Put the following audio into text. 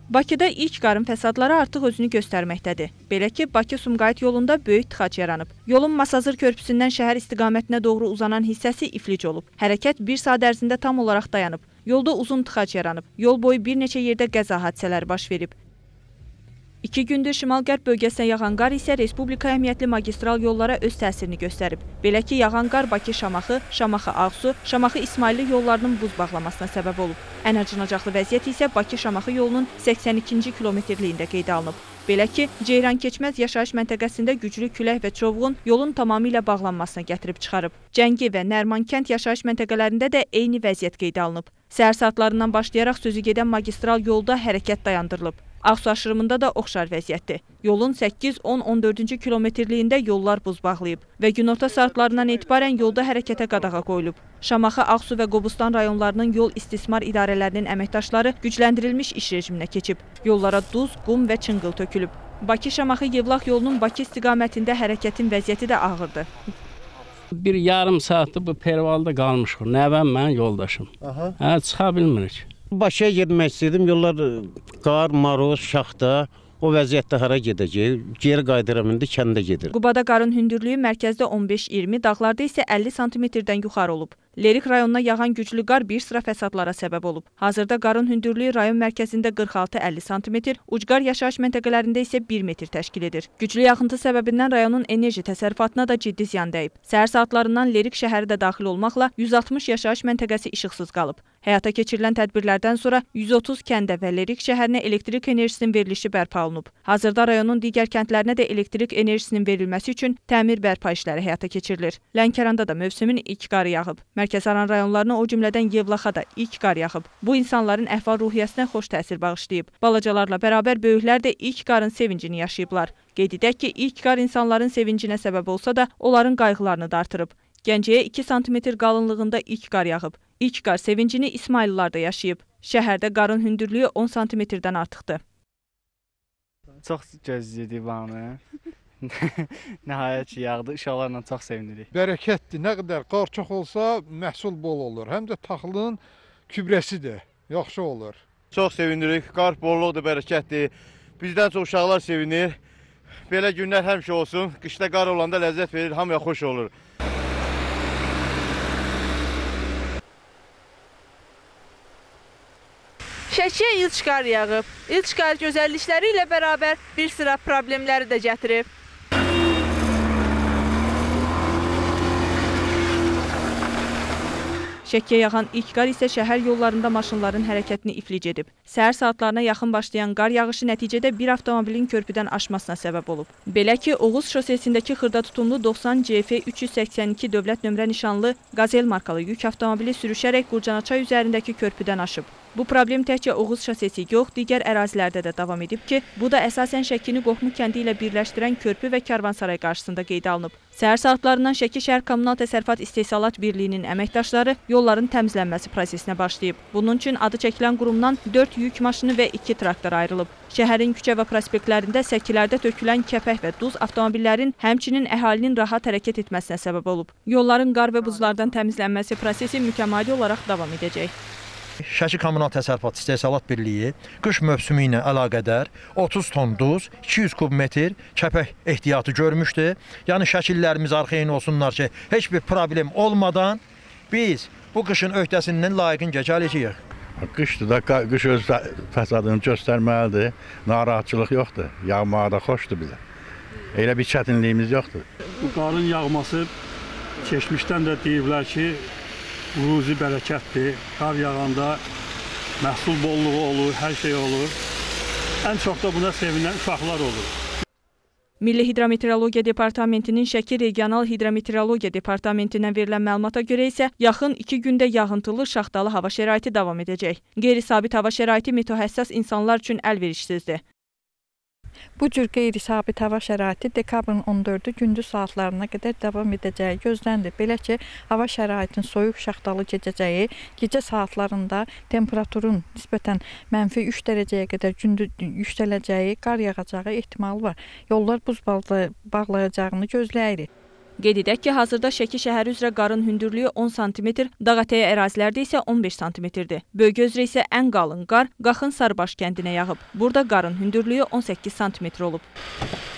Bakıda ilk qarın fəsadları artıq özünü göstərməkdədir. Belə ki, Bakı-Sumqayıt yolunda böyük tıxac yaranıb. Yolun Masazır körpüsündən şəhər istiqamətinə doğru uzanan hissəsi iflic olub. Hərəkət 1 saat ərzində tam olaraq dayanıb. Yolda uzun tıxac yaranıb. Yol boyu bir neçə yerdə qəza hadisələri baş verib. 2 gündür şimal-qərb bölgəsinə yağan qar isə Respublika əhəmiyyətli magistral yollara öz təsirini göstərib. Belə ki, yağan qar Bakı-Şamaxı, Şamaxı-Ağsu, Şamaxı-İsmayıllı yollarının buz bağlamasına səbəb olub. Ən acınacaqlı vəziyyət isə Bakı-Şamaxı yolunun 82-ci kilometrliyində qeydə alınıb. Belə ki, Ceyrankeçməz yaşayış məntəqəsində güclü külək və çovğun yolun tamamilə bağlanmasına gətirib çıxarıb. Cəngi və Nərman-Kənd yaşayış məntəqələrində də eyni vəziyyət qeydə alınıb. Səhər saatlarından başlayaraq sözü gedən magistral yolda hərəkət dayandırılıb. Ağsu aşırımında da oxşar vəziyyətdir. Yolun 8-10-14-cü kilometrliyində yollar buz bağlayıb və günorta saatlarından etibarən yolda hərəkətə qadağa qoyulub. Şamaxı, Ağsu və Qobustan rayonlarının yol istismar idarələrinin əməkdaşları gücləndirilmiş iş rejiminə keçib. Yollara duz, qum və çınqıl tökülüb. Bakı-Şamaxı Yevlax yolunun Bakı istiqamətində hərəkətin vəziyyəti də ağırdır. Bir yarım saatdır bu pervalda qalmışıq. Nəvəm mən yoldaşım. Çıxa bilmirik. Bakıya getmək istəyirdim, yollar qar, maroz, şaxta, o vəziyyətdə hara gedəcək, geri qaydıram indi kəndə gedir. Qubada qarın hündürlüyü mərkəzdə 15-20, dağlarda isə 50 sm-dən yuxarı olub. Lerik rayonuna yağan güclü qar bir sıra fəsadlara səbəb olub. Hazırda qarın hündürlüyü rayon mərkəzində 46-50 sm, ucqar yaşayış məntəqələrində isə 1 metr təşkil edir. Güclü yağıntı səbəbindən rayonun enerji təsərrüfatına da ciddi ziyan dəyib. Səhər saatlarından Lerik şəhəri də daxil olmaqla 160 yaşayış məntəqəsi işıqsız qalıb. Həyata keçirilən tədbirlərdən sonra 130 kəndə və Lerik şəhərinə elektrik enerjisinin verilişi bərpa olunub. Hazırda rayonun digər kəndlərinə də elektrik enerjisinin verilməsi üçün təmir bərpa işləri həyata keçirilir. Lənkəranda da mövsümün ilk qarı yağıb. Mərkəzaran rayonlarına, o cümlədən Yevlaxa da ilk qar yağıb. Bu insanların əhval-ruhiyyəsinə xoş təsir bağışlayıb. Balacalarla bərabər böyüklər də ilk qarın sevincini yaşayıblar. Qeyd edək ki, ilk qar insanların sevincinə səbəb olsa da, onların qayğılarını da artırıb. Gəncəyə 2 sm qalınlığında ilk qar yağıb. İlk qar sevincini İsmayıllılar da yaşayıb. Şəhərdə qarın hündürlüyü 10 sm-dən artıqdır. Çox gözləyirdik bunu. Nəhayət ki, yağdı. İnşallah çox sevinirik. Bərəkətdir. Nə qədər qar çox olsa məhsul bol olur. Həm də taxılın kübrəsi də yaxşı olur. Çox sevinirik. Qar bolluqdur, bərəkətdir. Bizdən çox uşaqlar sevinir. Belə günlər həmişə olsun. Qışda qar olanda ləzzət verir, hamıya xoş olur. Şəkiyə ilk qar yağıb. İlk qar gözəllikləri ilə bərabər bir sıra problemləri də gətirib. Şəkiyə yağan ilk qar isə şəhər yollarında maşınların hərəkətini iflic edib. Səhər saatlarına yaxın başlayan qar yağışı nəticədə bir avtomobilin körpüdən aşmasına səbəb olub. Belə ki, Oğuz şosesindəki xırda tutumlu 90 CF 382 dövlət nömrə nişanlı Qazel markalı yük avtomobili sürüşərək Qurcanaçay üzərindəki körpüdən aşıb. Bu problem təkcə Oğuz şosesi yox, digər ərazilərdə də davam edib ki, bu da əsasən Şəkini Qoxmu kəndi ilə birləşdirən körpü və karvansaray qarşısında qeydə alınıb. Səhər saatlarından Şəki şəhər Kommunal Təsərrüfat İstehsalat Birliyinin əməkdaşları yolların təmizlənməsi prosesinə başlayıb. Bunun üçün adı çəkilən qurumdan 4 yük maşını və 2 traktor ayrılıb. Şəhərin küçə və prospektlərində səkilərdə tökülən kəpək və duz avtomobillərin, həmçinin əhalinin rahat hərəkət etməsinə səbəb olub. Yolların qar və buzlardan təmizlənməsi prosesi mütəmadi olaraq davam edəcək. Şəki Kommunal Təsərrüfat İstehsalat Birliyi qış mövsümü ilə əlaqədar 30 ton duz, 200 kub metr kəpək ehtiyatı görmüşdü. Yəni şəkillərimiz arxayın olsunlar ki, heç bir problem olmadan biz bu qışın öhdəsindən layiqincə gələcəyik. Qışdır da, qış öz fəsadını göstərməlidir. Narahatçılıq yoxdur. Yağmağa da xoşdur bizə. Elə bir çətinliyimiz yoxdur. Bu qarın yağması keçmişdən də deyiblər ki, ruzi bərəkətdir. Qar yağanda məhsul bolluğu olur, hər şey olur. Ən çox da buna sevinən uşaqlar olur. Milli Hidrometeorologiya Departamentinin Şəki Regional Hidrometeorologiya Departamentindən verilən məlumata görə isə yaxın 2 gündə yağıntılı, şaxtalı hava şəraiti davam edəcək. Qeyri-sabit hava şəraiti meteohəssas insanlar üçün əlverişsizdir. Bu cür qeyri-sabit hava şəraiti dekabrın 14-ü gündüz saatlarına qədər davam edəcəyi gözlənilir. Belə ki, hava şəraitinin soyuq şaxtalı keçəcəyi, gecə saatlarında temperaturun nisbətən -3 dərəcəyə qədər yüksələcəyi, qar yağacağı ehtimalı var. Yollar buz bağlayacağını gözləyirik. Qeyd edək ki, hazırda Şəki şəhəri üzrə qarın hündürlüyü 10 sm, dağətəyi ərazilərdə isə 15 sm-dir. Bölgə üzrə isə ən qalın qar Qaxın Sarıbaş kəndinə yağıb. Burada qarın hündürlüyü 18 sm olub.